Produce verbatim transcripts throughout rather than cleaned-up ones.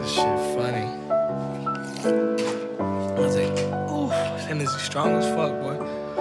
This shit funny. I was like, ooh, that energy strong as fuck, boy.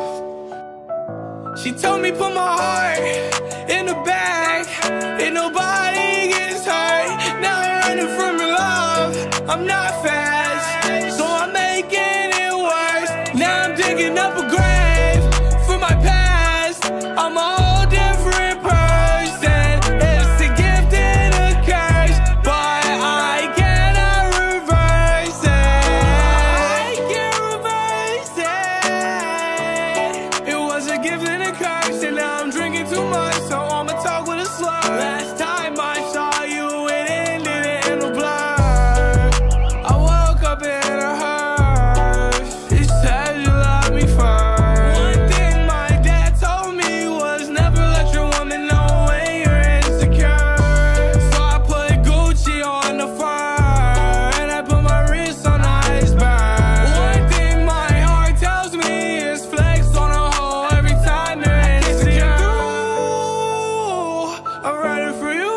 She told me put my heart in the bag, and nobody gets hurt. Now I'm running from your love. I'm not fast, so I'm making it worse. Now I'm digging up a grave for my past. I'm a whole different person. It's a gift and a curse, but I cannot reverse it. I can't reverse it. It was a gift and a curse, and now I'm drinking too much, so I'ma talk with a slur. Last time I saw you, it ended in a blur. I woke up in a hearse. It said you love me first. One thing my dad told me was never let your woman know when you're insecure. So I put Gucci on the fur, and I put my wrist on the iceberg. One thing my heart tells me is flex on a hoe every time they're insecure. I'm ready for you.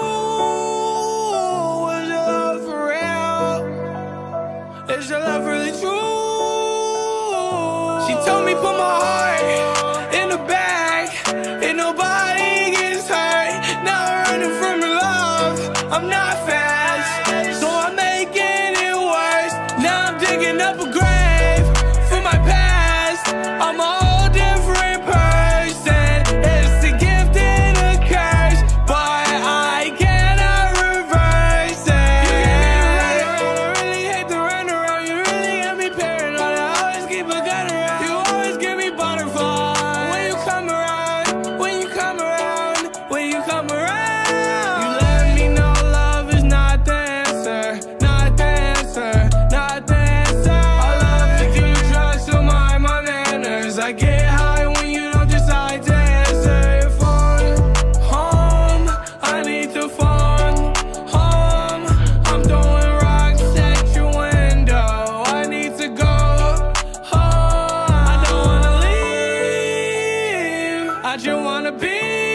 Was your love for real? Is your love really true? She told me put my heart in the bag, and nobody gets hurt. Now I'm running from your love. I'm not fast, so I'm making it worse. Now I'm digging up a grave for my past. I'm a whole different person. It's a gift and a curse, but I cannot reverse it. You get me right around, I really hate to run around. You really got me paranoid. I always keep a gun around. You always give me butterflies when you come around. When you come around. When you come around. You let me know love is not the answer. Not the answer. Not the answer. I love to give you drugs to mind my manners. I get high when you don't decide to answer your phone. Home, I need to phone. Home, I'm throwing rocks at your window. I need to go home. I don't wanna leave. I just wanna be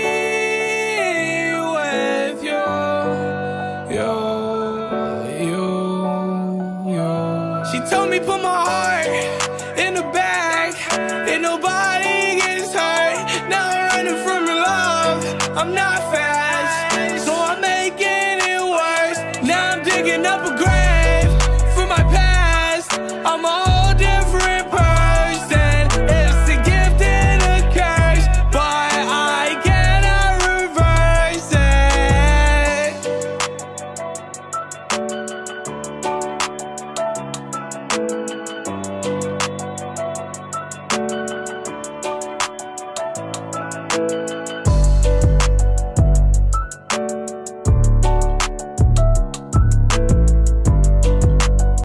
with you. You, you, you. She told me put my heart in the bag, and nobody gets hurt. Now I'm running from your love. I'm not